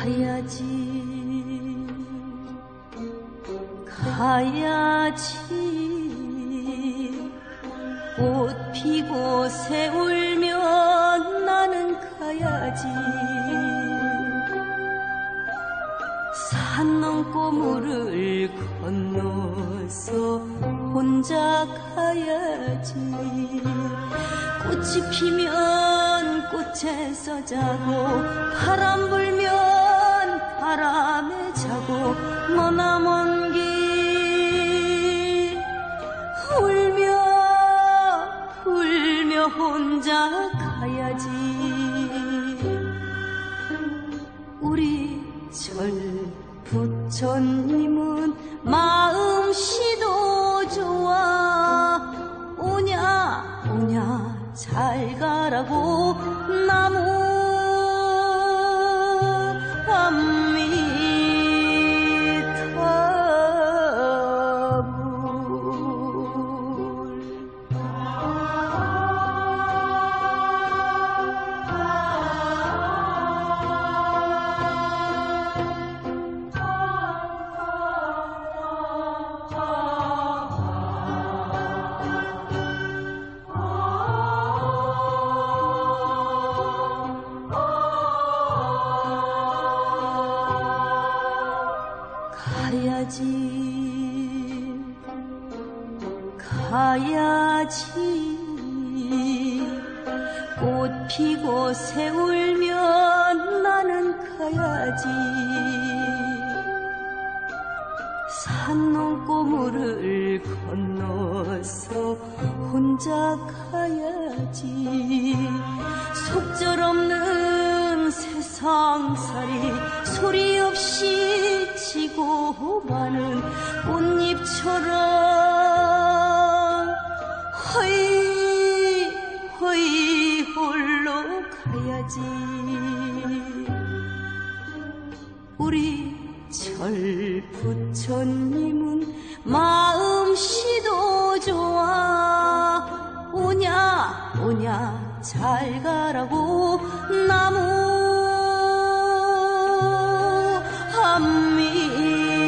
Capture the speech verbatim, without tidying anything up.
가야지 가야지 꽃 피고 새 울면 나는 가야지 산 넘고 물을 건너서 혼자 가야지 꽃이 피면 꽃에서 자고 바람 불면 바람에 자고 머나먼 길 울며 울며 혼자 가야지 우리 절 부처님은 마음씨도 좋아 오냐 오냐 잘 가라고 나무 가야지 가야지 꽃 피고 새 울면 나는 가야지 산 넘고 물을 건너서 혼자 가야지 속절없는 세상살이 소리 없이 지고 가는 꽃잎처럼 허이 허이 홀로 가야지 우리 절 부처님은 마음씨도 좋아 오냐 오냐 잘 가라고 나무 한미